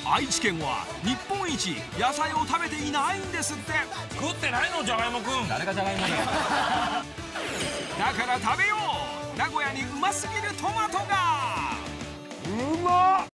愛知県は日本一野菜を食べていないんですって。 食ってないのじゃがいもくん。 誰がじゃがいもだよ。 だから食べよう。名古屋にうますぎるトマトが。 うまっ。